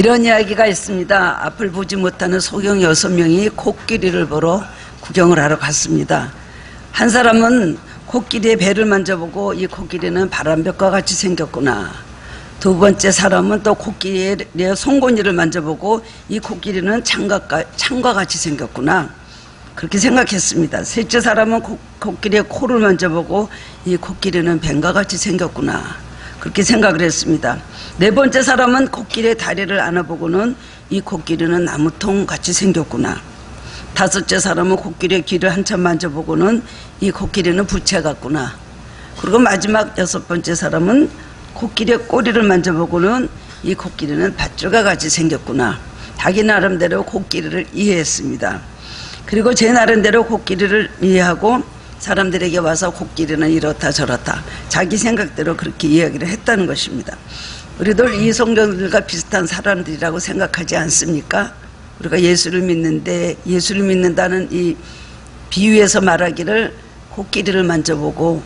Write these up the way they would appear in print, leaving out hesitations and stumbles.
이런 이야기가 있습니다. 앞을 보지 못하는 소경 6명이 코끼리를 보러 구경을 하러 갔습니다. 한 사람은 코끼리의 배를 만져보고 이 코끼리는 바람벽과 같이 생겼구나. 두 번째 사람은 또 코끼리의 송곳니를 만져보고 이 코끼리는 창과 같이 생겼구나. 그렇게 생각했습니다. 셋째 사람은 코끼리의 코를 만져보고 이 코끼리는 뱀과 같이 생겼구나. 그렇게 생각을 했습니다. 네 번째 사람은 코끼리의 다리를 안아보고는 이 코끼리는 나무통 같이 생겼구나. 다섯째 사람은 코끼리의 귀를 한참 만져보고는 이 코끼리는 부채 같구나. 그리고 마지막 6번째 사람은 코끼리의 꼬리를 만져보고는 이 코끼리는 밧줄과 같이 생겼구나. 자기 나름대로 코끼리를 이해했습니다. 그리고 제 나름대로 코끼리를 이해하고 사람들에게 와서 코끼리는 이렇다 저렇다 자기 생각대로 그렇게 이야기를 했다는 것입니다. 우리들 이 성경들과 비슷한 사람들이라고 생각하지 않습니까? 우리가 예수를 믿는데 예수를 믿는다는 이 비유에서 말하기를 코끼리를 만져보고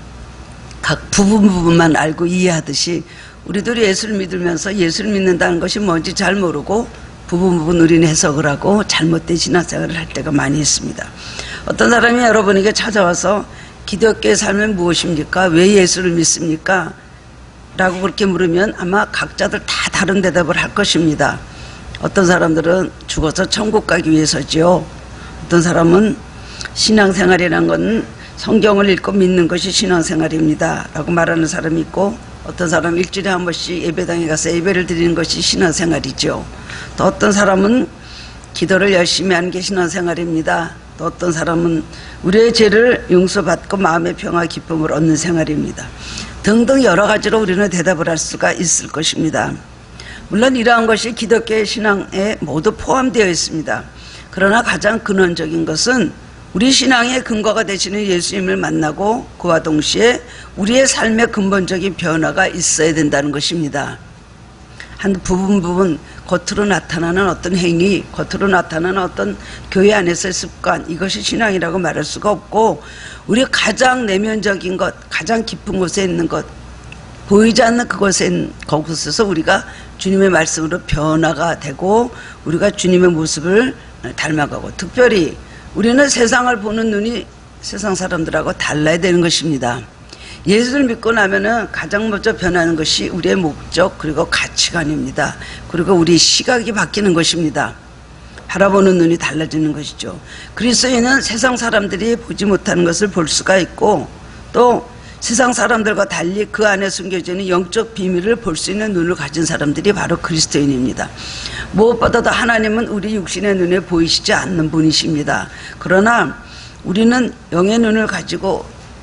각 부분만 알고 이해하듯이 우리들이 예수를 믿으면서 예수를 믿는다는 것이 뭔지 잘 모르고 부분 우리는 해석을 하고 잘못된 신앙생활을 할 때가 많이 있습니다. 어떤 사람이 여러분에게 찾아와서 기독교의 삶은 무엇입니까? 왜 예수를 믿습니까? 라고 그렇게 물으면 아마 각자들 다 다른 대답을 할 것입니다. 어떤 사람들은 죽어서 천국 가기 위해서지요. 어떤 사람은 신앙생활이라는 건 성경을 읽고 믿는 것이 신앙생활입니다 라고 말하는 사람이 있고, 어떤 사람은 일주일에 한 번씩 예배당에 가서 예배를 드리는 것이 신앙생활이죠. 또 어떤 사람은 기도를 열심히 하는 게 신앙생활입니다. 또 어떤 사람은 우리의 죄를 용서받고 마음의 평화 기쁨을 얻는 생활입니다. 등등 여러 가지로 우리는 대답을 할 수가 있을 것입니다. 물론 이러한 것이 기독교의 신앙에 모두 포함되어 있습니다. 그러나 가장 근원적인 것은 우리 신앙의 근거가 되시는 예수님을 만나고 그와 동시에 우리의 삶의 근본적인 변화가 있어야 된다는 것입니다. 한 부분 겉으로 나타나는 어떤 행위, 겉으로 나타나는 어떤 교회 안에서의 습관, 이것이 신앙이라고 말할 수가 없고, 우리 가장 내면적인 것, 가장 깊은 곳에 있는 것, 보이지 않는 그곳에서 우리가 주님의 말씀으로 변화가 되고 우리가 주님의 모습을 닮아가고, 특별히 우리는 세상을 보는 눈이 세상 사람들하고 달라야 되는 것입니다. 예수를 믿고 나면은 가장 먼저 변하는 것이 우리의 목적 그리고 가치관입니다. 그리고 우리 시각이 바뀌는 것입니다. 바라보는 눈이 달라지는 것이죠. 그리스도인은 세상 사람들이 보지 못하는 것을 볼 수가 있고, 또 세상 사람들과 달리 그 안에 숨겨져 있는 영적 비밀을 볼 수 있는 눈을 가진 사람들이 바로 그리스도인입니다. 무엇보다도 하나님은 우리 육신의 눈에 보이시지 않는 분이십니다. 그러나 우리는 영의 눈을 가지고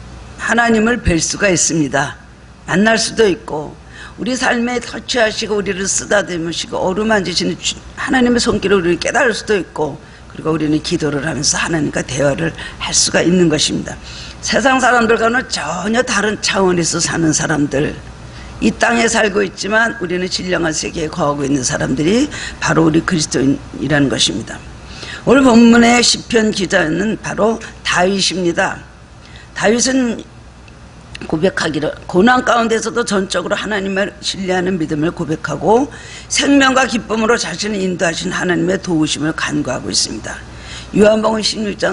하나님을 뵐 수가 있습니다. 만날 수도 있고, 우리 삶에 터치하시고 우리를 쓰다듬으시고 어루만지시는 하나님의 손길을 우리는 깨달을 수도 있고, 그리고 우리는 기도를 하면서 하나님과 대화를 할 수가 있는 것입니다. 세상 사람들과는 전혀 다른 차원에서 사는 사람들, 이 땅에 살고 있지만 우리는 신령한 세계에 거하고 있는 사람들이 바로 우리 그리스도인이라는 것입니다. 오늘 본문의 시편 기자는 바로 다윗입니다. 다윗은 고백하기를 고난 가운데서도 전적으로 하나님을 신뢰하는 믿음을 고백하고 생명과 기쁨으로 자신을 인도하신 하나님의 도우심을 간구하고 있습니다. 요한복음 16장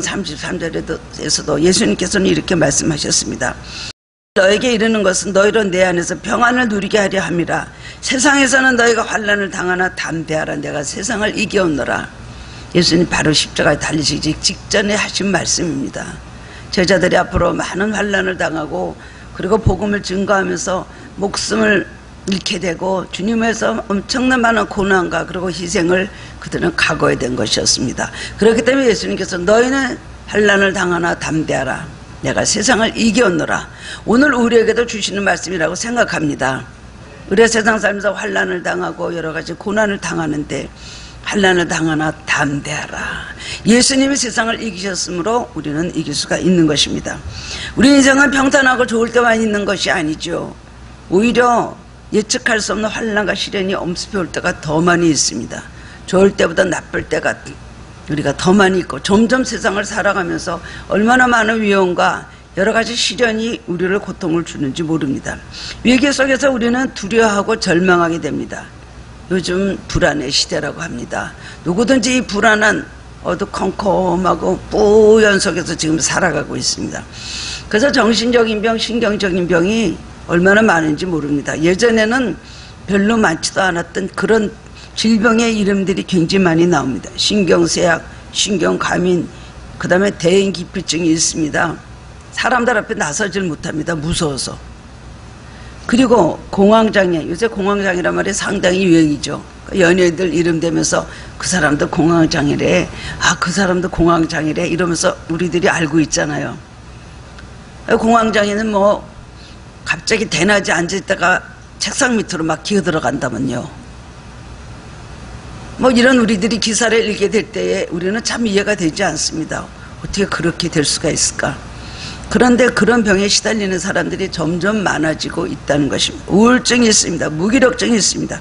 33절에서도 예수님께서는 이렇게 말씀하셨습니다. 너에게 이르는 것은 너희로 내 안에서 평안을 누리게 하려 함이라. 세상에서는 너희가 환난을 당하나 담대하라. 내가 세상을 이겨오노라. 예수님 바로 십자가에 달리시기 직전에 하신 말씀입니다. 제자들이 앞으로 많은 환난을 당하고 그리고 복음을 증거하면서 목숨을 잃게 되고 주님에서 엄청난 많은 고난과 그리고 희생을 그들은 각오해야 된 것이었습니다. 그렇기 때문에 예수님께서 너희는 환난을 당하나 담대하라. 내가 세상을 이겨오노라. 오늘 우리에게도 주시는 말씀이라고 생각합니다. 우리가 세상 살면서 환난을 당하고 여러 가지 고난을 당하는데 환난을 당하나 담대하라. 예수님이 세상을 이기셨으므로 우리는 이길 수가 있는 것입니다. 우리 인생은 평탄하고 좋을 때만 있는 것이 아니죠. 오히려 예측할 수 없는 환난과 시련이 엄습해 올 때가 더 많이 있습니다. 좋을 때보다 나쁠 때가 우리가 더 많이 있고, 점점 세상을 살아가면서 얼마나 많은 위험과 여러 가지 시련이 우리를 고통을 주는지 모릅니다. 위기 속에서 우리는 두려워하고 절망하게 됩니다. 요즘 불안의 시대라고 합니다. 누구든지 이 불안한 어두컴컴하고 뿌연 속에서 지금 살아가고 있습니다. 그래서 정신적인 병, 신경적인 병이 얼마나 많은지 모릅니다. 예전에는 별로 많지도 않았던 그런 질병의 이름들이 굉장히 많이 나옵니다. 신경쇠약, 신경과민, 그 다음에 대인기피증이 있습니다. 사람들 앞에 나서질 못합니다. 무서워서. 그리고 공황장애, 요새 공황장애란 말이 상당히 유행이죠. 연예인들 이름 대면서 그 사람도 공황장애래, 아 그 사람도 공황장애래 이러면서 우리들이 알고 있잖아요. 공황장애는 뭐 갑자기 대낮에 앉아있다가 책상 밑으로 막 기어 들어간다면요, 뭐 이런 우리들이 기사를 읽게 될 때에 우리는 참 이해가 되지 않습니다. 어떻게 그렇게 될 수가 있을까? 그런데 그런 병에 시달리는 사람들이 점점 많아지고 있다는 것입니다. 우울증이 있습니다. 무기력증이 있습니다.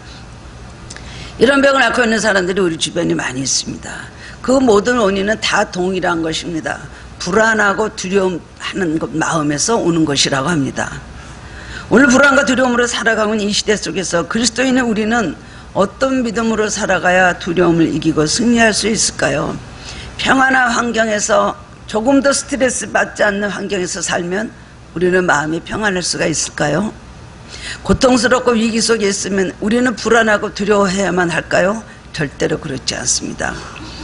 이런 병을 앓고 있는 사람들이 우리 주변에 많이 있습니다. 그 모든 원인은 다 동일한 것입니다. 불안하고 두려움하는 마음에서 오는 것이라고 합니다. 오늘 불안과 두려움으로 살아가는 이 시대 속에서 그리스도인의 우리는 어떤 믿음으로 살아가야 두려움을 이기고 승리할 수 있을까요? 평안한 환경에서 조금 더 스트레스 받지 않는 환경에서 살면 우리는 마음이 평안할 수가 있을까요? 고통스럽고 위기 속에 있으면 우리는 불안하고 두려워해야만 할까요? 절대로 그렇지 않습니다.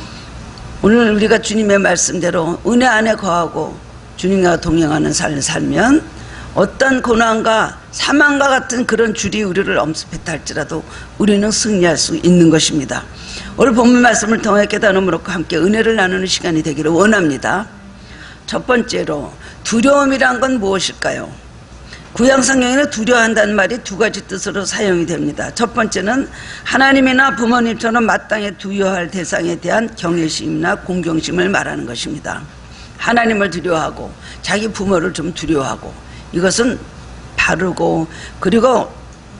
오늘 우리가 주님의 말씀대로 은혜 안에 거하고 주님과 동행하는 삶을 살면 어떤 고난과 사망과 같은 그런 줄이 우리를 엄습했다 할지라도 우리는 승리할 수 있는 것입니다. 오늘 본문 말씀을 통해 깨달음으로 함께 은혜를 나누는 시간이 되기를 원합니다. 첫 번째로 두려움이란 건 무엇일까요? 구약 성경에는 두려워한다는 말이 두 가지 뜻으로 사용이 됩니다. 첫 번째는 하나님이나 부모님처럼 마땅히 두려워할 대상에 대한 경외심이나 공경심을 말하는 것입니다. 하나님을 두려워하고 자기 부모를 좀 두려워하고, 이것은 바르고 그리고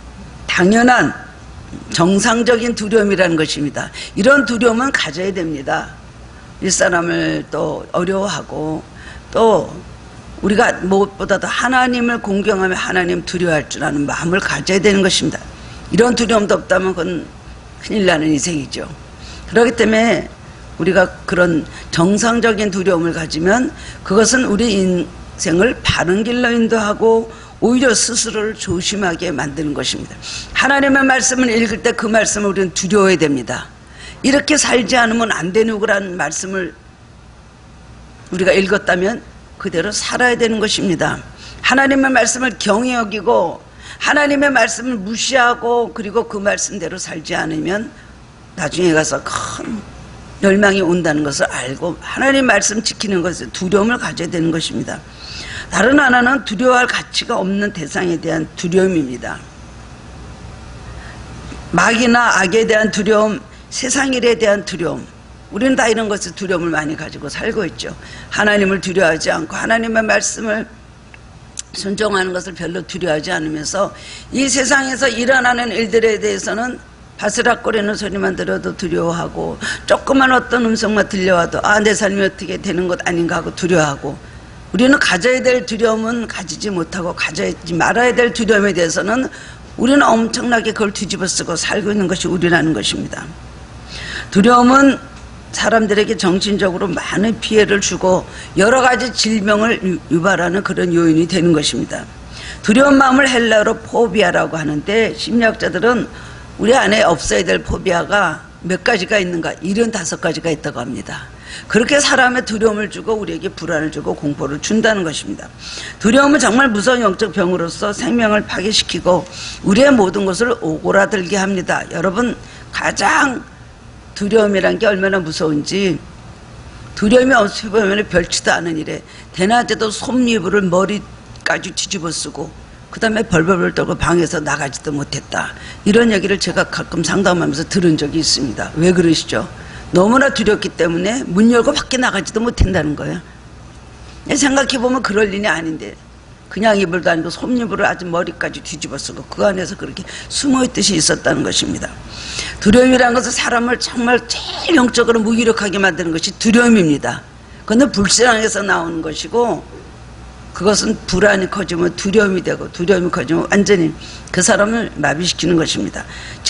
당연한 정상적인 두려움이라는 것입니다. 이런 두려움은 가져야 됩니다. 윗사람을 또 어려워하고 또 우리가 무엇보다도 하나님을 공경하며 하나님 두려워할 줄 아는 마음을 가져야 되는 것입니다. 이런 두려움도 없다면 그건 큰일 나는 인생이죠. 그렇기 때문에 우리가 그런 정상적인 두려움을 가지면 그것은 우리 인생을 바른 길로 인도하고 오히려 스스로를 조심하게 만드는 것입니다. 하나님의 말씀을 읽을 때 그 말씀을 우리는 두려워야 됩니다. 이렇게 살지 않으면 안 되는 거라는 말씀을 우리가 읽었다면 그대로 살아야 되는 것입니다. 하나님의 말씀을 경히 여기고 하나님의 말씀을 무시하고 그리고 그 말씀대로 살지 않으면 나중에 가서 큰 멸망이 온다는 것을 알고 하나님 말씀 지키는 것에 두려움을 가져야 되는 것입니다. 다른 하나는 두려워할 가치가 없는 대상에 대한 두려움입니다. 마귀나 악에 대한 두려움, 세상 일에 대한 두려움, 우리는 다 이런 것을 두려움을 많이 가지고 살고 있죠. 하나님을 두려워하지 않고 하나님의 말씀을 순종하는 것을 별로 두려워하지 않으면서 이 세상에서 일어나는 일들에 대해서는 바스락거리는 소리만 들어도 두려워하고 조그만 어떤 음성만 들려와도 아, 내 삶이 어떻게 되는 것 아닌가 하고 두려워하고, 우리는 가져야 될 두려움은 가지지 못하고 가져야지 말아야 될 두려움에 대해서는 우리는 엄청나게 그걸 뒤집어 쓰고 살고 있는 것이 우리라는 것입니다. 두려움은 사람들에게 정신적으로 많은 피해를 주고 여러 가지 질병을 유발하는 그런 요인이 되는 것입니다. 두려운 마음을 헬라어로 포비아라고 하는데 심리학자들은 우리 안에 없어야 될 포비아가 몇 가지가 있는가? 75가지가 있다고 합니다. 그렇게 사람의 두려움을 주고 우리에게 불안을 주고 공포를 준다는 것입니다. 두려움은 정말 무서운 영적 병으로서 생명을 파괴시키고 우리의 모든 것을 오고라들게 합니다. 여러분, 가장 두려움이란 게 얼마나 무서운지, 두려움이 없으면 별치도 않은 일에 대낮에도 솜이불을 머리까지 뒤집어 쓰고 그 다음에 벌벌벌 떨고 방에서 나가지도 못했다, 이런 얘기를 제가 가끔 상담하면서 들은 적이 있습니다. 왜 그러시죠? 너무나 두렵기 때문에 문 열고 밖에 나가지도 못한다는 거예요. 생각해보면 그럴 일이 아닌데 그냥 이불도 아니고 솜이불을 아주 머리까지 뒤집어 쓰고 그 안에서 그렇게 숨어있듯이 있었다는 것입니다. 두려움이라는 것은 사람을 정말 제일 영적으로 무기력하게 만드는 것이 두려움입니다. 그건 불신앙에서 나오는 것이고 그것은 불안이 커지면 두려움이 되고, 두려움이 커지면 완전히 그 사람을 마비시키는 것입니다.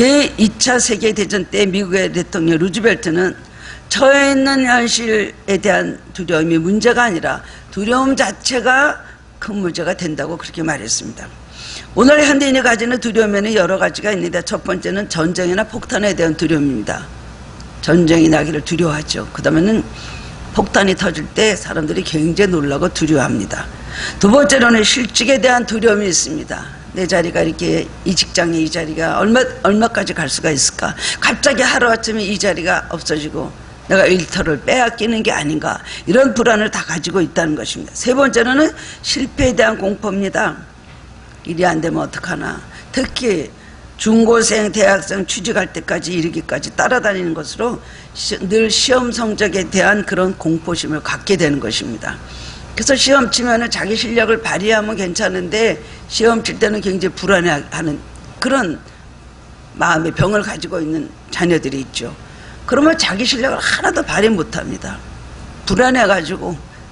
제2차 세계대전 때 미국의 대통령 루즈벨트는 처해 있는 현실에 대한 두려움이 문제가 아니라 두려움 자체가 큰 문제가 된다고 그렇게 말했습니다. 오늘 현대인이 가지는 두려움에는 여러 가지가 있는데, 첫 번째는 전쟁이나 폭탄에 대한 두려움입니다. 전쟁이 나기를 두려워하죠. 그 다음에는 폭탄이 터질 때 사람들이 굉장히 놀라고 두려워합니다. 두 번째로는 실직에 대한 두려움이 있습니다. 내 자리가 이렇게, 이 직장에 이 자리가 얼마까지 갈 수가 있을까? 갑자기 하루아침에 이 자리가 없어지고 내가 일터를 빼앗기는 게 아닌가, 이런 불안을 다 가지고 있다는 것입니다. 세 번째로는 실패에 대한 공포입니다. 일이 안 되면 어떡하나. 특히 중고생, 대학생 취직할 때까지 이르기까지 따라다니는 것으로 늘 시험 성적에 대한 그런 공포심을 갖게 되는 것입니다. 그래서 시험 치면은 자기 실력을 발휘하면 괜찮은데 시험 칠 때는 굉장히 불안해하는 그런 마음의 병을 가지고 있는 자녀들이 있죠. 그러면 자기 실력을 하나도 발휘 못합니다. 불안해가지고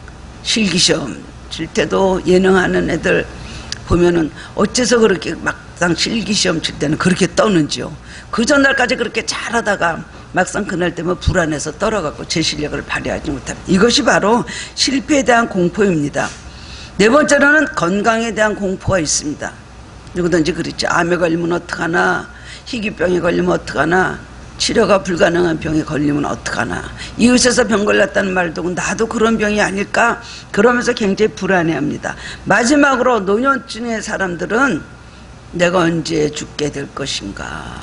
실기시험 칠 때도 예능하는 애들 보면은 어째서 그렇게 막상 실기시험 칠 때는 그렇게 떠는지요. 그 전날까지 그렇게 잘하다가 막상 그날 되면 불안해서 떨어갖고 제 실력을 발휘하지 못합니다. 이것이 바로 실패에 대한 공포입니다. 네 번째로는 건강에 대한 공포가 있습니다. 누구든지 그랬죠. 암에 걸리면 어떡하나, 희귀병에 걸리면 어떡하나, 치료가 불가능한 병에 걸리면 어떡하나, 이웃에서 병 걸렸다는 말 듣고 나도 그런 병이 아닐까, 그러면서 굉장히 불안해합니다. 마지막으로 노년층의 사람들은 내가 언제 죽게 될 것인가,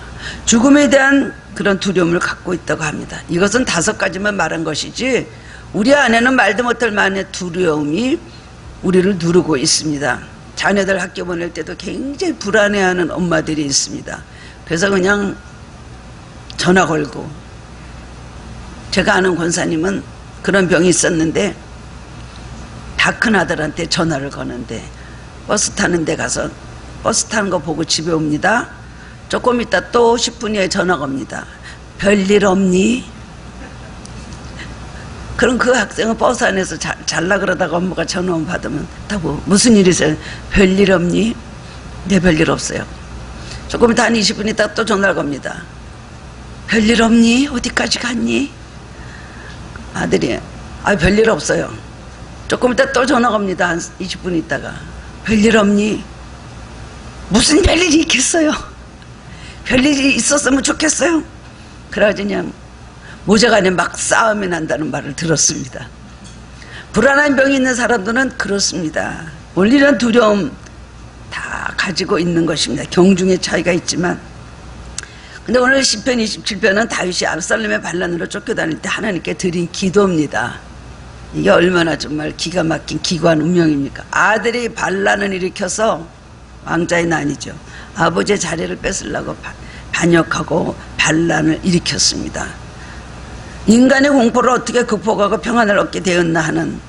죽음에 대한 그런 두려움을 갖고 있다고 합니다. 이것은 5가지만 말한 것이지 우리 안에는 말도 못할 만한 두려움이 우리를 누르고 있습니다. 자녀들 학교 보낼 때도 굉장히 불안해하는 엄마들이 있습니다. 그래서 그냥 전화 걸고, 제가 아는 권사님은 그런 병이 있었는데 다 큰 아들한테 전화를 거는데 버스 타는 데 가서 버스 타는 거 보고 집에 옵니다. 조금 있다 또 10분 후에 전화가 옵니다. 별일 없니? 그럼 그 학생은 버스 안에서 잘라 그러다가 엄마가 전화 받으면 다 뭐 무슨 일이세요? 별일 없니? 네, 별일 없어요. 조금 있다 한 20분 있다 또 전화가 옵니다. 별일 없니? 어디까지 갔니? 아들이 별일 없어요. 조금 있다 또 전화가 옵니다. 한 20분 있다가 별일 없니? 무슨 별일이 있겠어요? 별일이 있었으면 좋겠어요? 그래가지고 그냥 모자간에 막 싸움이 난다는 말을 들었습니다. 불안한 병이 있는 사람들은 그렇습니다. 원리는 두려움 다 가지고 있는 것입니다. 경중의 차이가 있지만, 근데 오늘 시편 27편은 다윗이 압살롬의 반란으로 쫓겨다닐 때 하나님께 드린 기도입니다. 이게 얼마나 정말 기가 막힌 기관 운명입니까? 아들이 반란을 일으켜서 왕자의 난이죠. 아버지의 자리를 뺏으려고 반역하고 반란을 일으켰습니다. 인간의 공포를 어떻게 극복하고 평안을 얻게 되었나 하는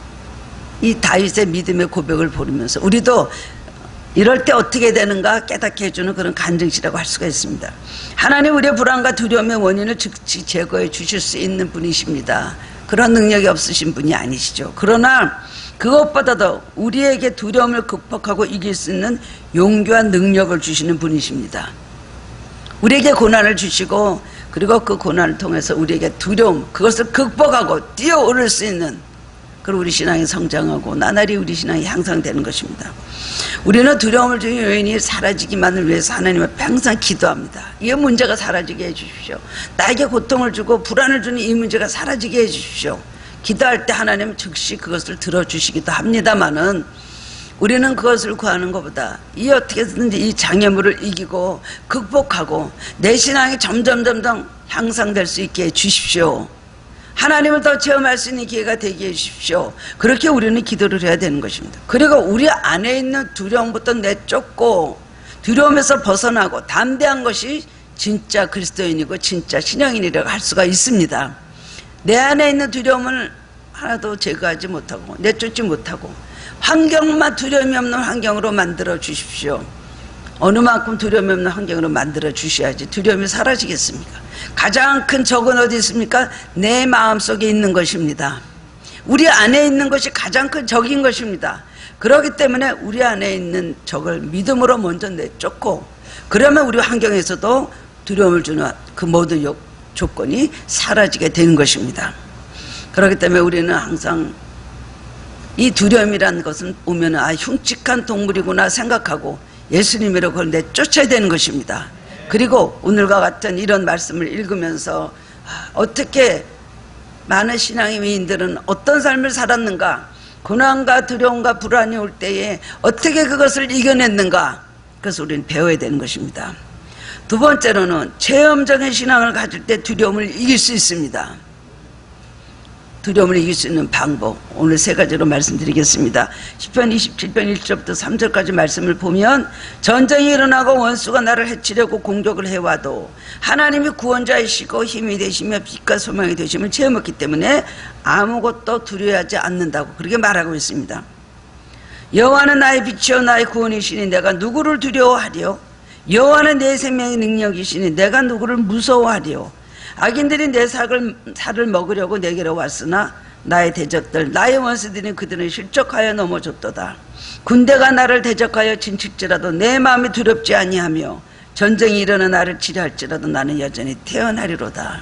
이 다윗의 믿음의 고백을 보면서 우리도 이럴 때 어떻게 되는가 깨닫게 해주는 그런 간증시라고 할 수가 있습니다. 하나님 우리의 불안과 두려움의 원인을 즉시 제거해 주실 수 있는 분이십니다. 그런 능력이 없으신 분이 아니시죠. 그러나 그것보다도 우리에게 두려움을 극복하고 이길 수 있는 용기와 능력을 주시는 분이십니다. 우리에게 고난을 주시고, 그리고 그 고난을 통해서 우리에게 두려움, 그것을 극복하고 뛰어오를 수 있는, 그리고 우리 신앙이 성장하고 나날이 우리 신앙이 향상되는 것입니다. 우리는 두려움을 주는 요인이 사라지기만을 위해서 하나님을 항상 기도합니다. 이 문제가 사라지게 해주십시오. 나에게 고통을 주고 불안을 주는 이 문제가 사라지게 해주십시오. 기도할 때 하나님은 즉시 그것을 들어주시기도 합니다마는, 우리는 그것을 구하는 것보다 이 어떻게든지 이 장애물을 이기고 극복하고 내 신앙이 점점 향상될 수 있게 해주십시오. 하나님을 더 체험할 수 있는 기회가 되게 해주십시오. 그렇게 우리는 기도를 해야 되는 것입니다. 그리고 우리 안에 있는 두려움부터 내쫓고 두려움에서 벗어나고 담대한 것이 진짜 그리스도인이고 진짜 신앙인이라고 할 수가 있습니다. 내 안에 있는 두려움을 하나도 제거하지 못하고 내쫓지 못하고 환경만 두려움이 없는 환경으로 만들어 주십시오. 어느 만큼 두려움이 없는 환경으로 만들어 주셔야지 두려움이 사라지겠습니까? 가장 큰 적은 어디 있습니까? 내 마음속에 있는 것입니다. 우리 안에 있는 것이 가장 큰 적인 것입니다. 그렇기 때문에 우리 안에 있는 적을 믿음으로 먼저 내쫓고, 그러면 우리 환경에서도 두려움을 주는 그 모든 조건이 사라지게 되는 것입니다. 그렇기 때문에 우리는 항상 이 두려움이라는 것은 오면 흉측한 동물이구나 생각하고 예수님으로 그걸 내쫓아야 되는 것입니다. 그리고 오늘과 같은 이런 말씀을 읽으면서 어떻게 많은 신앙의 위인들은 어떤 삶을 살았는가, 고난과 두려움과 불안이 올 때에 어떻게 그것을 이겨냈는가, 그것을 우리는 배워야 되는 것입니다. 두 번째로는 체험적인 신앙을 가질 때 두려움을 이길 수 있습니다. 두려움을 이길 수 있는 방법, 오늘 세 가지로 말씀드리겠습니다. 시편 27편 1절부터 3절까지 말씀을 보면, 전쟁이 일어나고 원수가 나를 해치려고 공격을 해와도 하나님이 구원자이시고 힘이 되시며 빛과 소망이 되심을 체험했기 때문에 아무것도 두려워하지 않는다고 그렇게 말하고 있습니다. 여호와는 나의 빛이요 나의 구원이시니 내가 누구를 두려워하리요? 여호와는 내 생명의 능력이시니 내가 누구를 무서워하리요? 악인들이 내 살을 먹으려고 내게로 왔으나 나의 대적들 나의 원수들이 그들은 실족하여 넘어졌도다. 군대가 나를 대적하여 진칠지라도 내 마음이 두렵지 아니하며 전쟁이 일어나 나를 치료할지라도 나는 여전히 태어나리로다.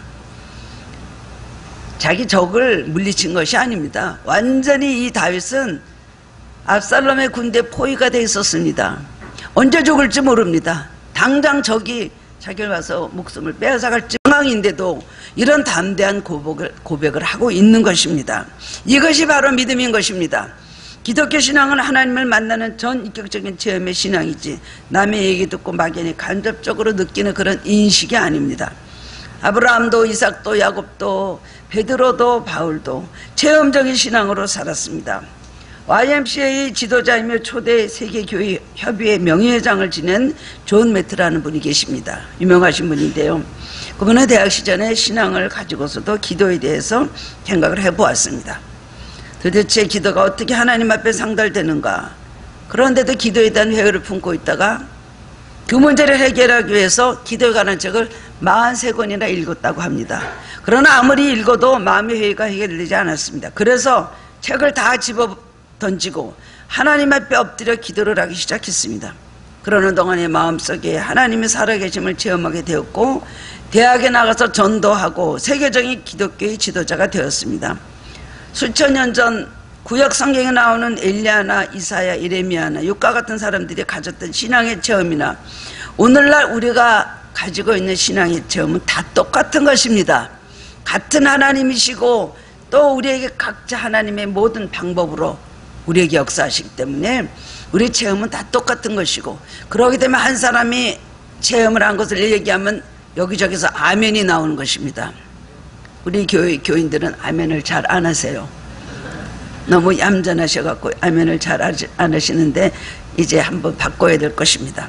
자기 적을 물리친 것이 아닙니다. 완전히 이 다윗은 압살롬의 군대 포위가 되어 있었습니다. 언제 죽을지 모릅니다. 당장 적이 자기를 와서 목숨을 빼앗아갈 상황인데도 이런 담대한 고백을 하고 있는 것입니다. 이것이 바로 믿음인 것입니다. 기독교 신앙은 하나님을 만나는 전인격적인 체험의 신앙이지 남의 얘기 듣고 막연히 간접적으로 느끼는 그런 인식이 아닙니다. 아브라함도 이삭도 야곱도 베드로도 바울도 체험적인 신앙으로 살았습니다. YMCA 지도자이며 초대 세계교회 협의회 명예회장을 지낸 존 매트라는 분이 계십니다. 유명하신 분인데요. 그분은 대학 시절에 신앙을 가지고서도 기도에 대해서 생각을 해보았습니다. 도대체 기도가 어떻게 하나님 앞에 상달되는가. 그런데도 기도에 대한 회의를 품고 있다가 그 문제를 해결하기 위해서 기도에 관한 책을 43권이나 읽었다고 합니다. 그러나 아무리 읽어도 마음의 회의가 해결되지 않았습니다. 그래서 책을 다 집어 던지고 하나님 앞에 엎드려 기도를 하기 시작했습니다. 그러는 동안에 마음속에 하나님의 살아계심을 체험하게 되었고 대학에 나가서 전도하고 세계적인 기독교의 지도자가 되었습니다. 수천 년 전 구약 성경에 나오는 엘리야나 이사야, 예레미야나 욥과 같은 사람들이 가졌던 신앙의 체험이나 오늘날 우리가 가지고 있는 신앙의 체험은 다 똑같은 것입니다. 같은 하나님이시고 또 우리에게 각자 하나님의 모든 방법으로 우리에게 역사하시기 때문에 우리 체험은 다 똑같은 것이고, 그러기 때문에 한 사람이 체험을 한 것을 얘기하면 여기저기서 아멘이 나오는 것입니다. 우리 교회 교인들은 아멘을 잘 안 하세요. 너무 얌전하셔갖고 아멘을 잘 안 하시는데 이제 한번 바꿔야 될 것입니다.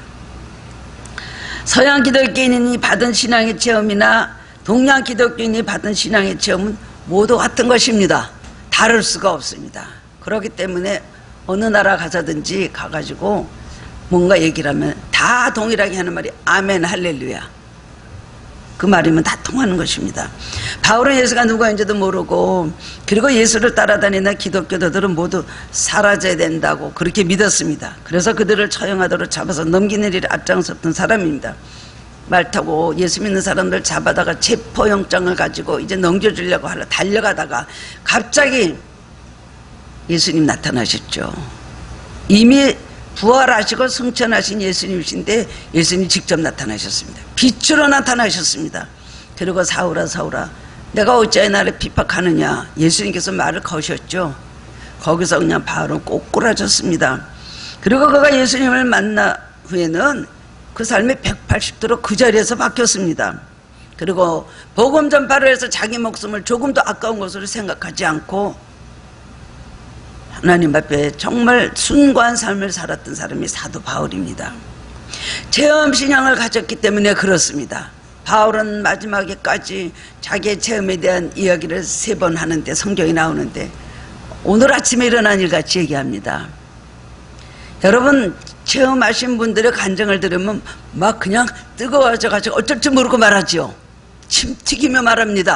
서양 기독교인이 받은 신앙의 체험이나 동양 기독교인이 받은 신앙의 체험은 모두 같은 것입니다. 다를 수가 없습니다. 그렇기 때문에 어느 나라 가서든지 가가지고 뭔가 얘기를 하면 다 동일하게 하는 말이 아멘 할렐루야. 그 말이면 다 통하는 것입니다. 바울은 예수가 누구인지도 모르고, 그리고 예수를 따라다니는 기독교도들은 모두 사라져야 된다고 그렇게 믿었습니다. 그래서 그들을 처형하도록 잡아서 넘기는 일을 앞장섰던 사람입니다. 말 타고 예수 믿는 사람들 잡아다가 체포영장을 가지고 이제 넘겨주려고 하려 달려가다가 갑자기 예수님 나타나셨죠. 이미 부활하시고 승천하신 예수님이신데 예수님 직접 나타나셨습니다. 빛으로 나타나셨습니다. 그리고 사울아 사울아 내가 어찌하여 나를 핍박하느냐. 예수님께서 말을 거셨죠. 거기서 그냥 바로 꼬꾸라졌습니다. 그리고 그가 예수님을 만나 후에는 그 삶이 180도로 그 자리에서 바뀌었습니다. 그리고 복음 전파를 해서 자기 목숨을 조금도 아까운 것으로 생각하지 않고 하나님 앞에 정말 순고한 삶을 살았던 사람이 사도 바울입니다. 체험 신앙을 가졌기 때문에 그렇습니다. 바울은 마지막에까지 자기의 체험에 대한 이야기를 3번 하는데 성경이 나오는데 오늘 아침에 일어난 일같이 얘기합니다. 여러분 체험하신 분들의 간증을 들으면 막 그냥 뜨거워져가지고 어쩔 줄 모르고 말하지요. 침 튀기며 말합니다.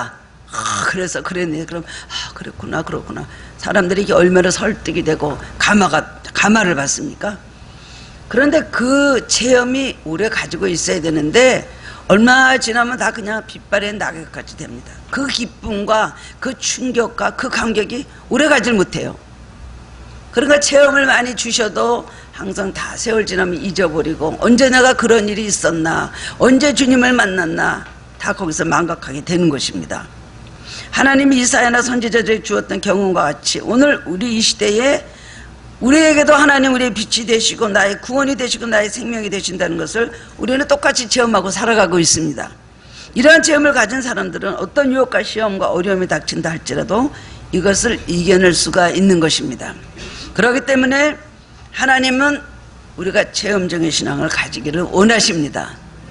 그래서 그랬네. 그럼 그랬구나 그렇구나. 사람들이 이게 얼마나 설득이 되고 감화를 받습니까? 그런데 그 체험이 오래 가지고 있어야 되는데 얼마 지나면 다 그냥 빛발의 낙엽같이 됩니다. 그 기쁨과 그 충격과 그 감격이 오래 가질 못해요. 그러니까 체험을 많이 주셔도 항상 다 세월 지나면 잊어버리고 언제 내가 그런 일이 있었나, 언제 주님을 만났나, 다 거기서 망각하게 되는 것입니다. 하나님이 이사야나 선지자들에게 주었던 경험과 같이 오늘 우리 이 시대에 우리에게도 하나님 우리의 빛이 되시고 나의 구원이 되시고 나의 생명이 되신다는 것을 우리는 똑같이 체험하고 살아가고 있습니다. 이러한 체험을 가진 사람들은 어떤 유혹과 시험과 어려움이 닥친다 할지라도 이것을 이겨낼 수가 있는 것입니다. 그렇기 때문에 하나님은 우리가 체험적인 신앙을 가지기를 원하십니다.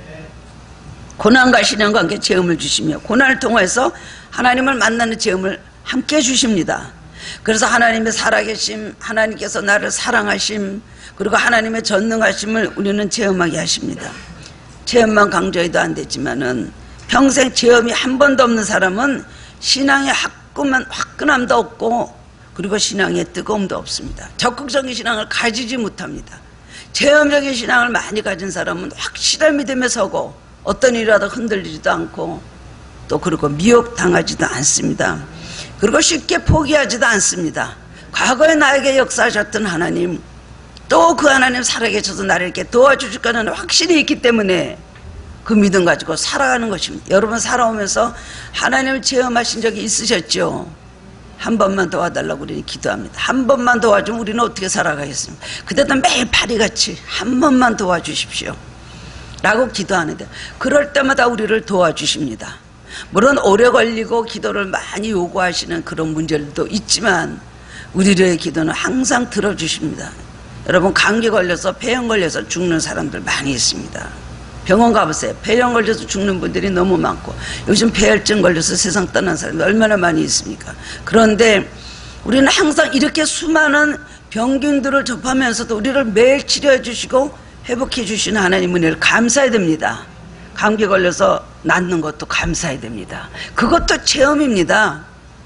고난과 신앙과 함께 체험을 주시며 고난을 통해서 하나님을 만나는 체험을 함께 주십니다. 그래서 하나님의 살아계심, 하나님께서 나를 사랑하심, 그리고 하나님의 전능하심을 우리는 체험하게 하십니다. 체험만 강조해도 안 되지만은 평생 체험이 한 번도 없는 사람은 신앙의 화끈함도 없고 그리고 신앙의 뜨거움도 없습니다. 적극적인 신앙을 가지지 못합니다. 체험적인 신앙을 많이 가진 사람은 확실한 믿음에 서고 어떤 일이라도 흔들리지도 않고 또 그리고 미혹당하지도 않습니다. 그리고 쉽게 포기하지도 않습니다. 과거에 나에게 역사하셨던 하나님, 또 그 하나님 살아계셔서 나를 이렇게 도와주실 거라는 확신이 있기 때문에 그 믿음 가지고 살아가는 것입니다. 여러분 살아오면서 하나님을 체험하신 적이 있으셨죠? 한 번만 도와달라고 우리는 기도합니다. 한 번만 도와주면 우리는 어떻게 살아가겠습니까? 그때도 매일 파리같이 한 번만 도와주십시오 라고 기도하는데 그럴 때마다 우리를 도와주십니다. 물론 오래 걸리고 기도를 많이 요구하시는 그런 문제들도 있지만 우리의 기도는 항상 들어주십니다. 여러분 감기 걸려서 폐렴 걸려서 죽는 사람들 많이 있습니다. 병원 가보세요. 폐렴 걸려서 죽는 분들이 너무 많고 요즘 폐혈증 걸려서 세상 떠난 사람이 얼마나 많이 있습니까? 그런데 우리는 항상 이렇게 수많은 병균들을 접하면서도 우리를 매일 치료해 주시고 회복해 주시는 하나님 은혜를 감사해야 됩니다. 감기 걸려서 낫는 것도 감사해야 됩니다. 그것도 체험입니다.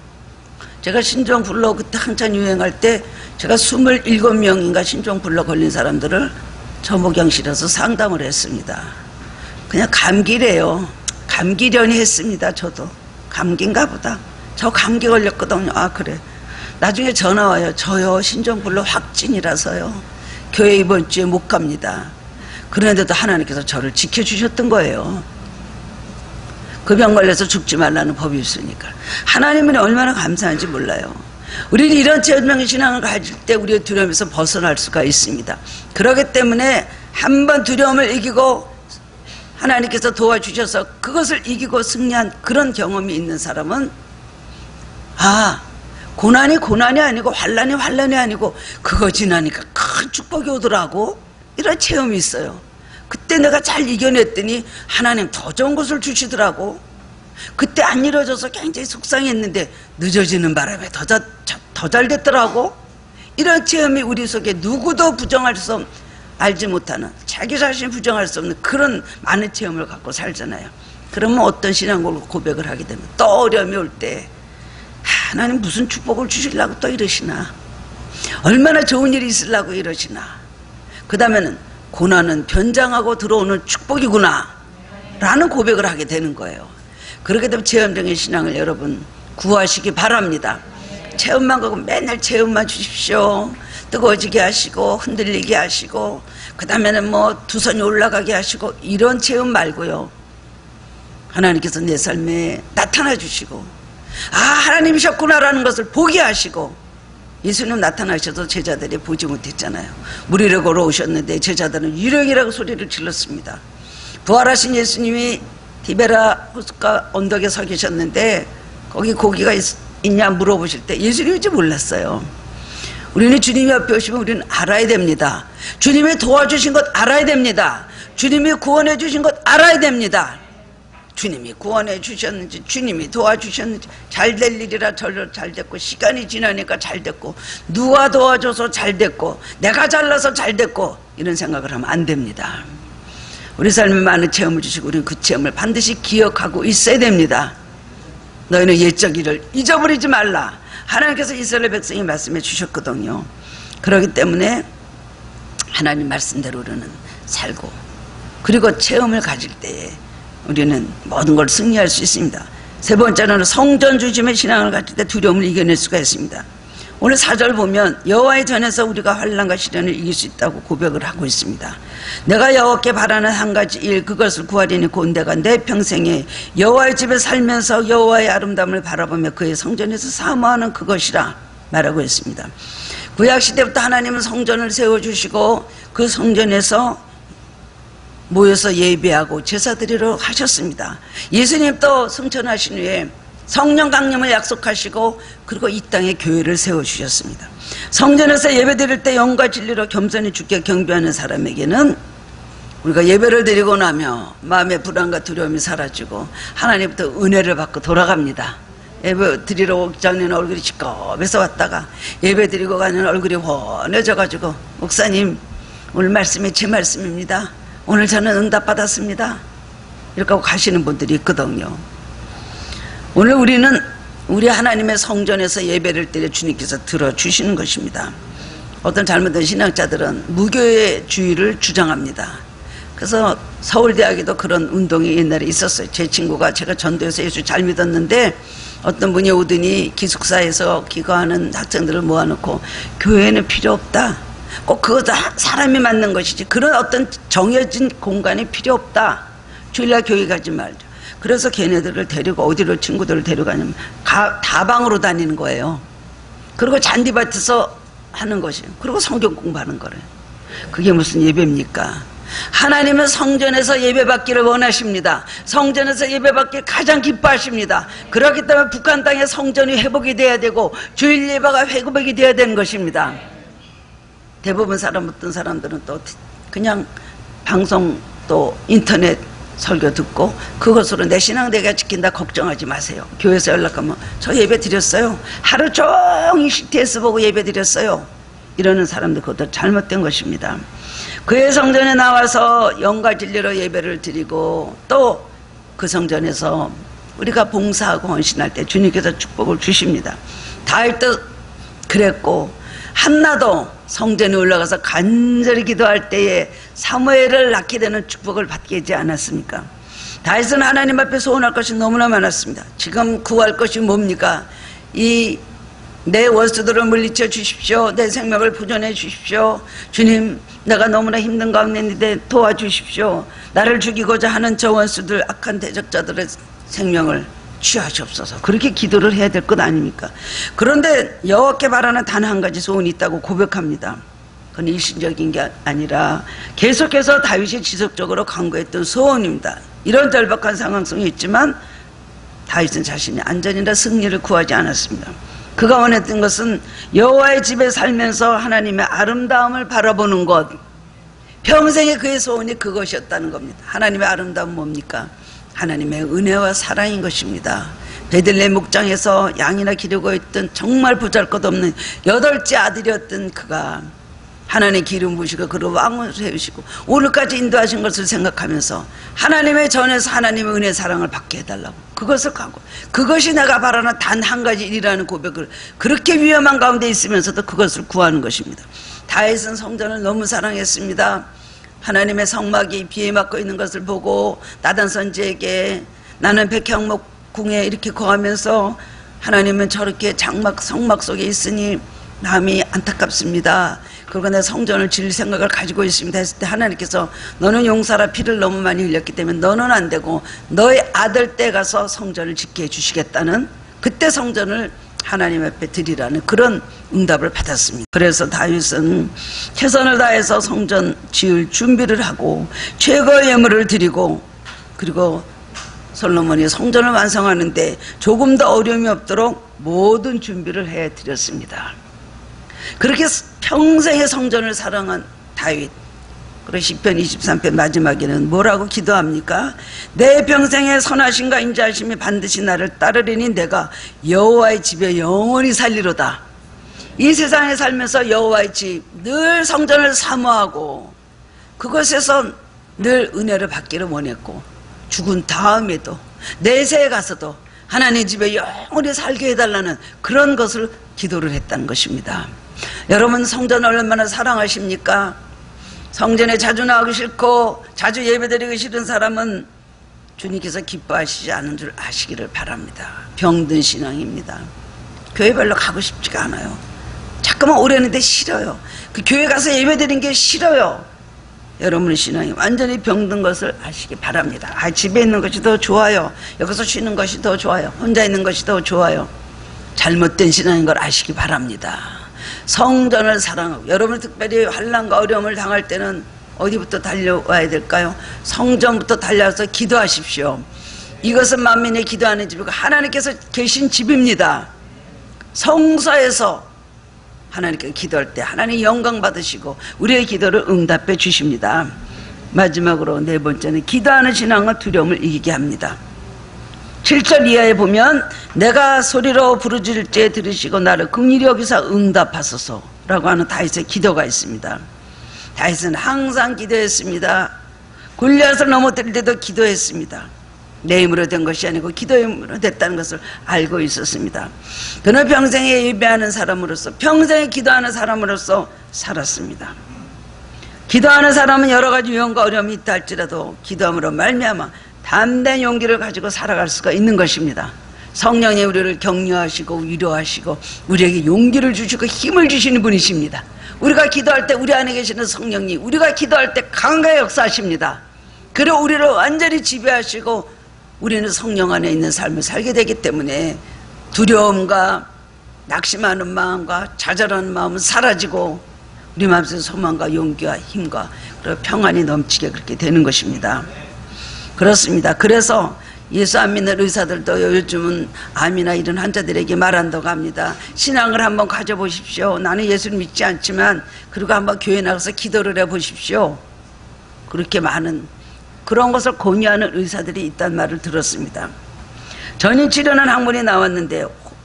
제가 신종플루 그때 한참 유행할 때 제가 27명인가 신종플루 걸린 사람들을 저목양실에서 상담을 했습니다. 그냥 감기래요. 감기려니 했습니다. 저도 감기인가 보다. 저 감기 걸렸거든요. 아 그래. 나중에 전화 와요. 저요 신종플루 확진이라서요 교회 이번 주에 못 갑니다. 그런데도 하나님께서 저를 지켜주셨던 거예요. 그 병 걸려서 죽지 말라는 법이 있으니까. 하나님은 얼마나 감사한지 몰라요. 우리는 이런 체험적인 신앙을 가질 때 우리의 두려움에서 벗어날 수가 있습니다. 그렇기 때문에 한번 두려움을 이기고 하나님께서 도와주셔서 그것을 이기고 승리한 그런 경험이 있는 사람은 고난이 고난이 아니고 환난이 환난이 아니고 그거 지나니까 큰 축복이 오더라고. 이런 체험이 있어요. 그때 내가 잘 이겨냈더니 하나님 더 좋은 것을 주시더라고. 그때 안 이루어져서 굉장히 속상했는데 늦어지는 바람에 더 잘 됐더라고. 이런 체험이 우리 속에 누구도 부정할 수 알지 못하는 자기 자신이 부정할 수 없는 그런 많은 체험을 갖고 살잖아요. 그러면 어떤 신앙으로 고백을 하게 되면 또 어려움이 올 때 하나님 무슨 축복을 주시려고 또 이러시나, 얼마나 좋은 일이 있으려고 이러시나, 그 다음에는 고난은 변장하고 들어오는 축복이구나 라는 고백을 하게 되는 거예요. 그렇게 되면 체험적인 신앙을 여러분 구하시기 바랍니다. 체험만 가고 맨날 체험만 주십시오. 뜨거워지게 하시고 흔들리게 하시고 그 다음에는 뭐 두 손이 올라가게 하시고 이런 체험 말고요, 하나님께서 내 삶에 나타나 주시고 하나님이셨구나라는 것을 보게 하시고. 예수님 나타나셔도 제자들이 보지 못했잖아요. 물 위를 걸어오셨는데 제자들은 유령이라고 소리를 질렀습니다. 부활하신 예수님이 디베라 호숫가 언덕에 서 계셨는데 거기 고기가 있냐 물어보실 때 예수님인지 몰랐어요. 우리는 주님이 옆에 오시면 우리는 알아야 됩니다. 주님이 도와주신 것 알아야 됩니다. 주님이 구원해 주신 것 알아야 됩니다. 주님이 구원해 주셨는지, 주님이 도와주셨는지, 잘 될 일이라 절로 잘 됐고, 시간이 지나니까 잘 됐고, 누가 도와줘서 잘 됐고, 내가 잘나서 잘 됐고, 이런 생각을 하면 안 됩니다. 우리 삶에 많은 체험을 주시고 우리는 그 체험을 반드시 기억하고 있어야 됩니다. 너희는 옛적 일을 잊어버리지 말라. 하나님께서 이스라엘 백성이 말씀해 주셨거든요. 그렇기 때문에 하나님 말씀대로 우리는 살고, 그리고 체험을 가질 때에 우리는 모든 걸 승리할 수 있습니다. 세 번째는 성전 중심의 신앙을 가질 때 두려움을 이겨낼 수가 있습니다. 오늘 4절 보면 여호와의 전에서 우리가 환난과 시련을 이길 수 있다고 고백을 하고 있습니다. 내가 여호와께 바라는 한 가지 일, 그것을 구하리니 곧 내가 내 평생에 여호와의 집에 살면서 여호와의 아름다움을 바라보며 그의 성전에서 사모하는 그것이라 말하고 있습니다. 구약시대부터 하나님은 성전을 세워주시고 그 성전에서 모여서 예배하고 제사 드리러 하셨습니다. 예수님도 승천하신 후에 성령 강림을 약속하시고 그리고 이 땅에 교회를 세워주셨습니다. 성전에서 예배 드릴 때 영과 진리로 겸손히 주께 경배하는 사람에게는 우리가 예배를 드리고 나면 마음의 불안과 두려움이 사라지고 하나님부터 은혜를 받고 돌아갑니다. 예배 드리러 오기 전에는 얼굴이 시꺼매서 왔다가 예배 드리고 가는 얼굴이 환해져가지고 목사님 오늘 말씀이 제 말씀입니다. 오늘 저는 응답 받았습니다. 이렇게 하고 가시는 분들이 있거든요. 오늘 우리는 우리 하나님의 성전에서 예배를 드려 주님께서 들어주시는 것입니다. 어떤 잘못된 신학자들은 무교의 주의를 주장합니다. 그래서 서울대학에도 그런 운동이 옛날에 있었어요. 제 친구가 제가 전도해서 예수 잘 믿었는데 어떤 분이 오더니 기숙사에서 기거하는 학생들을 모아놓고 교회는 필요 없다. 꼭 그것도 사람이 맞는 것이지 그런 어떤 정해진 공간이 필요 없다. 주일날 교회 가지 말자. 그래서 걔네들을 데리고 어디로 친구들을 데려가냐면 다방으로 다니는 거예요. 그리고 잔디밭에서 하는 것이에요. 그리고 성경 공부하는 거래요. 그게 무슨 예배입니까? 하나님은 성전에서 예배받기를 원하십니다. 성전에서 예배받기를 가장 기뻐하십니다. 그렇기 때문에 북한 땅의 성전이 회복이 돼야 되고 주일 예배가 회복이 돼야 되는 것입니다. 대부분 어떤 사람들은 또 그냥 방송 또 인터넷 설교 듣고 그것으로 내 신앙 내가 지킨다 걱정하지 마세요. 교회에서 연락하면 저 예배 드렸어요. 하루 종일 CTS 보고 예배 드렸어요. 이러는 사람들 그것도 잘못된 것입니다. 그의 성전에 나와서 영과 진리로 예배를 드리고 또 그 성전에서 우리가 봉사하고 헌신할 때 주님께서 축복을 주십니다. 다윗도 그랬고 한나도 성전에 올라가서 간절히 기도할 때에 사무엘을 낳게 되는 축복을 받게 되지 않았습니까? 다윗은 하나님 앞에 소원할 것이 너무나 많았습니다. 지금 구할 것이 뭡니까? 내 원수들을 물리쳐 주십시오. 내 생명을 보존해 주십시오. 주님, 내가 너무나 힘든 가운데 있는데 도와주십시오. 나를 죽이고자 하는 저 원수들, 악한 대적자들의 생명을 취하시옵소서. 그렇게 기도를 해야 될 것 아닙니까? 그런데 여호와께 바라는 단 한 가지 소원이 있다고 고백합니다. 그건 일시적인 게 아니라 계속해서 다윗이 지속적으로 간구했던 소원입니다. 이런 절박한 상황성이 있지만 다윗은 자신이 안전이나 승리를 구하지 않았습니다. 그가 원했던 것은 여호와의 집에 살면서 하나님의 아름다움을 바라보는 것, 평생의 그의 소원이 그것이었다는 겁니다. 하나님의 아름다움은 뭡니까? 하나님의 은혜와 사랑인 것입니다. 베들레헴 목장에서 양이나 기르고 있던 정말 보잘것없는 8째 아들이었던 그가 하나님의 기름 부으시고 그를 왕으로 세우시고 오늘까지 인도하신 것을 생각하면서 하나님의 전에서 하나님의 은혜 사랑을 받게 해달라고 그것을 가고 그것이 내가 바라는 단 한 가지 일이라는 고백을 그렇게 위험한 가운데 있으면서도 그것을 구하는 것입니다. 다윗은 성전을 너무 사랑했습니다. 하나님의 성막이 비에 맞고 있는 것을 보고 나단 선지에게 나는 백향목 궁에 이렇게 거하면서 하나님은 저렇게 성막 속에 있으니 마음이 안타깝습니다. 그리고 내 성전을 지을 생각을 가지고 있습니다 했을 때 하나님께서 너는 용사라 피를 너무 많이 흘렸기 때문에 너는 안 되고 너의 아들 때 가서 성전을 짓게 해주시겠다는 그때 성전을 하나님 앞에 드리라는 그런 응답을 받았습니다. 그래서 다윗은 최선을 다해서 성전 지을 준비를 하고 최고의 예물을 드리고 그리고 솔로몬이 성전을 완성하는데 조금 더 어려움이 없도록 모든 준비를 해드렸습니다. 그렇게 평생의 성전을 사랑한 다윗, 그리고 시편 23편 마지막에는 뭐라고 기도합니까? 내 평생의 선하심과 인자하심이 반드시 나를 따르리니 내가 여호와의 집에 영원히 살리로다. 이 세상에 살면서 여호와의 집, 늘 성전을 사모하고 그것에서 늘 은혜를 받기를 원했고 죽은 다음에도 내세에 가서도 하나님 집에 영원히 살게 해달라는 그런 것을 기도를 했다는 것입니다. 여러분, 성전을 얼마나 사랑하십니까? 성전에 자주 나오기 싫고 자주 예배드리기 싫은 사람은 주님께서 기뻐하시지 않은 줄 아시기를 바랍니다. 병든 신앙입니다. 교회 별로 가고 싶지가 않아요. 자꾸만 오려는데 싫어요. 그 교회 가서 예배드리는 게 싫어요. 여러분의 신앙이 완전히 병든 것을 아시기 바랍니다. 집에 있는 것이 더 좋아요. 여기서 쉬는 것이 더 좋아요. 혼자 있는 것이 더 좋아요. 잘못된 신앙인 걸 아시기 바랍니다. 성전을 사랑하고, 여러분 특별히 환난과 어려움을 당할 때는 어디부터 달려와야 될까요? 성전부터 달려와서 기도하십시오. 이것은 만민의 기도하는 집이고 하나님께서 계신 집입니다. 성소에서 하나님께 기도할 때 하나님 영광 받으시고 우리의 기도를 응답해 주십니다. 마지막으로 네 번째는 기도하는 신앙은 두려움을 이기게 합니다. 7절 이하에 보면 내가 소리로 부르짖을때 들으시고 나를 긍휼히 여기사 응답하소서 라고 하는 다윗의 기도가 있습니다. 다윗은 항상 기도했습니다. 골리앗을 넘어뜨릴 때도 기도했습니다. 내 힘으로 된 것이 아니고 기도의 힘으로 됐다는 것을 알고 있었습니다. 그는 평생에 예배하는 사람으로서, 평생에 기도하는 사람으로서 살았습니다. 기도하는 사람은 여러 가지 유형과 어려움이 있다 할지라도 기도함으로 말미암아 담대한 용기를 가지고 살아갈 수가 있는 것입니다. 성령이 우리를 격려하시고 위로하시고 우리에게 용기를 주시고 힘을 주시는 분이십니다. 우리가 기도할 때 우리 안에 계시는 성령님, 우리가 기도할 때 강하게 역사하십니다. 그리고 우리를 완전히 지배하시고 우리는 성령 안에 있는 삶을 살게 되기 때문에 두려움과 낙심하는 마음과 좌절하는 마음은 사라지고 우리 마음속에 소망과 용기와 힘과 그리고 평안이 넘치게 그렇게 되는 것입니다. 그렇습니다. 그래서 예수 안 믿는 의사들도 요즘은 암이나 이런 환자들에게 말한다고 합니다. 신앙을 한번 가져보십시오. 나는 예수를 믿지 않지만 그리고 한번 교회 나가서 기도를 해보십시오. 그렇게 많은 그런 것을 권유하는 의사들이 있다는 말을 들었습니다. 전인치료는 학문이 나왔는데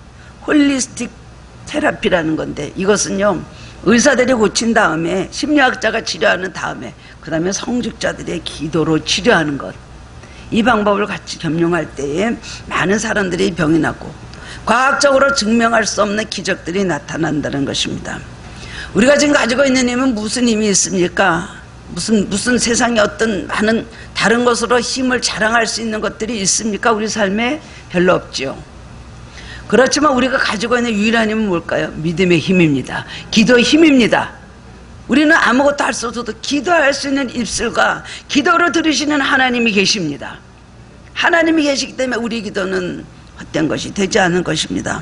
홀리스틱 테라피라는 건데, 이것은요 의사들이 고친 다음에 심리학자가 치료하는 다음에 그 다음에 성직자들의 기도로 치료하는 것, 이 방법을 같이 겸용할 때에 많은 사람들이 병이 나고 과학적으로 증명할 수 없는 기적들이 나타난다는 것입니다. 우리가 지금 가지고 있는 힘은 무슨 힘이 있습니까? 무슨 세상에 어떤 많은 다른 것으로 힘을 자랑할 수 있는 것들이 있습니까? 우리 삶에 별로 없죠. 그렇지만 우리가 가지고 있는 유일한 힘은 뭘까요? 믿음의 힘입니다. 기도의 힘입니다. 우리는 아무것도 할 수 없어도 기도할 수 있는 입술과 기도를 들으시는 하나님이 계십니다. 하나님이 계시기 때문에 우리 기도는 헛된 것이 되지 않은 것입니다.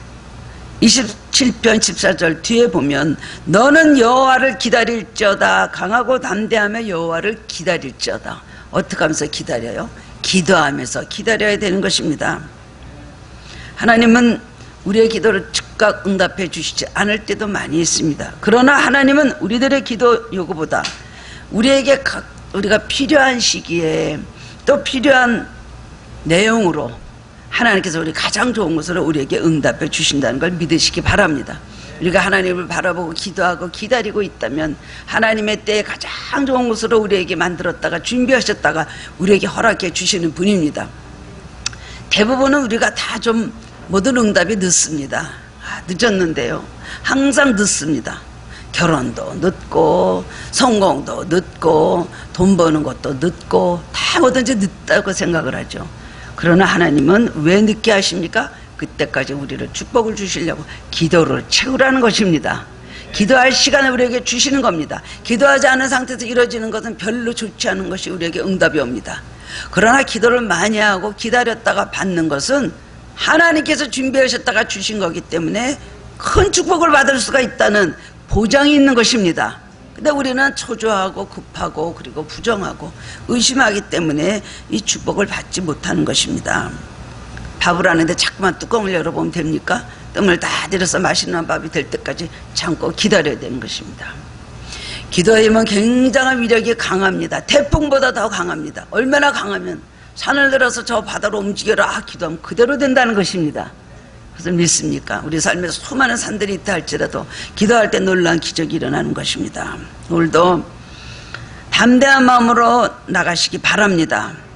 27편 14절 뒤에 보면 너는 여호와를 기다릴지어다. 강하고 담대하며 여호와를 기다릴지어다. 어떻게 하면서 기다려요? 기도하면서 기다려야 되는 것입니다. 하나님은 우리의 기도를 즉각 응답해 주시지 않을 때도 많이 있습니다. 그러나 하나님은 우리들의 기도 요구보다 우리가 필요한 시기에 또 필요한 내용으로 하나님께서 우리 가장 좋은 것으로 우리에게 응답해 주신다는 걸 믿으시기 바랍니다. 우리가 하나님을 바라보고 기도하고 기다리고 있다면 하나님의 때에 가장 좋은 것으로 우리에게 만들었다가 준비하셨다가 우리에게 허락해 주시는 분입니다. 대부분은 우리가 다 좀 모든 응답이 늦습니다. 늦었는데요, 항상 늦습니다. 결혼도 늦고 성공도 늦고 돈 버는 것도 늦고 다 뭐든지 늦다고 생각을 하죠. 그러나 하나님은 왜 늦게 하십니까? 그때까지 우리를 축복을 주시려고 기도를 채우라는 것입니다. 기도할 시간을 우리에게 주시는 겁니다. 기도하지 않은 상태에서 이루어지는 것은 별로 좋지 않은 것이 우리에게 응답이 옵니다. 그러나 기도를 많이 하고 기다렸다가 받는 것은 하나님께서 준비하셨다가 주신 거기 때문에 큰 축복을 받을 수가 있다는 보장이 있는 것입니다. 근데 우리는 초조하고 급하고 그리고 부정하고 의심하기 때문에 이 축복을 받지 못하는 것입니다. 밥을 하는데 자꾸만 뚜껑을 열어보면 됩니까? 뜸을 다 들여서 맛있는 밥이 될 때까지 참고 기다려야 되는 것입니다. 기도의 힘은 굉장한 위력이 강합니다. 태풍보다 더 강합니다. 얼마나 강하면 산을 들어서 저 바다로 움직여라 기도하면 그대로 된다는 것입니다. 그래서 믿습니까? 우리 삶에서 수많은 산들이 있다 할지라도 기도할 때 놀라운 기적이 일어나는 것입니다. 오늘도 담대한 마음으로 나가시기 바랍니다.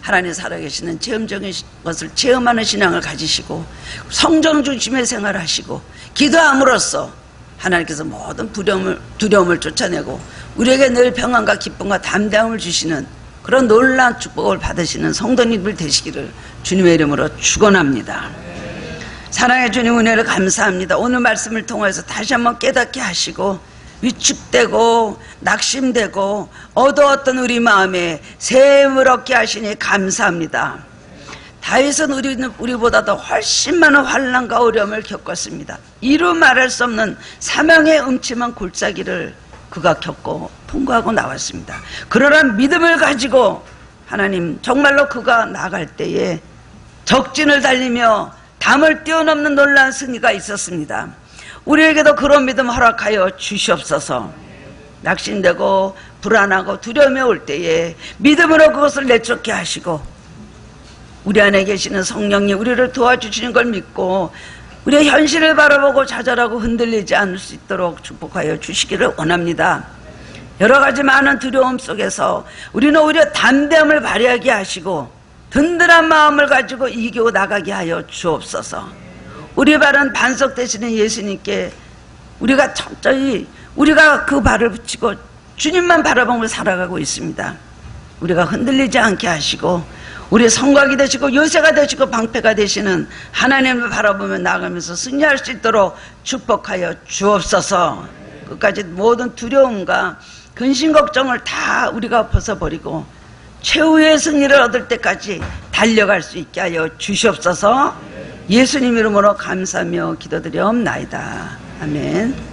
하나님 살아계시는 체험적인 것을 체험하는 신앙을 가지시고 성령 중심의 생활을 하시고 기도함으로써 하나님께서 모든 두려움을 쫓아내고 우리에게 늘 평안과 기쁨과 담대함을 주시는 그런 놀라운 축복을 받으시는 성도님들 되시기를 주님의 이름으로 축원합니다. 사랑의 주님 은혜를 감사합니다. 오늘 말씀을 통해서 다시 한번 깨닫게 하시고 위축되고 낙심되고 어두웠던 우리 마음에 새 힘을 얻게 하시니 감사합니다. 다윗은 우리보다 더 훨씬 많은 환난과 어려움을 겪었습니다. 이루 말할 수 없는 사명의 음침한 골짜기를 그가 겪고 통과하고 나왔습니다. 그러나 믿음을 가지고 하나님 정말로 그가 나갈 때에 적진을 달리며 담을 뛰어넘는 놀라운 승리가 있었습니다. 우리에게도 그런 믿음 허락하여 주시옵소서. 낙심되고 불안하고 두려움이 올 때에 믿음으로 그것을 내쫓게 하시고 우리 안에 계시는 성령님 우리를 도와주시는 걸 믿고 우리의 현실을 바라보고 좌절하고 흔들리지 않을 수 있도록 축복하여 주시기를 원합니다. 여러 가지 많은 두려움 속에서 우리는 오히려 담대함을 발휘하게 하시고 든든한 마음을 가지고 이기고 나가게 하여 주옵소서. 우리 발은 반석 되시는 예수님께 우리가 철저히 우리가 그 발을 붙이고 주님만 바라보며 살아가고 있습니다. 우리가 흔들리지 않게 하시고 우리의 성곽이 되시고 요새가 되시고 방패가 되시는 하나님을 바라보며 나아가면서 승리할 수 있도록 축복하여 주옵소서. 끝까지 모든 두려움과 근심 걱정을 다 우리가 벗어버리고 최후의 승리를 얻을 때까지 달려갈 수 있게 하여 주시옵소서. 예수님 이름으로 감사하며 기도드리옵나이다. 아멘.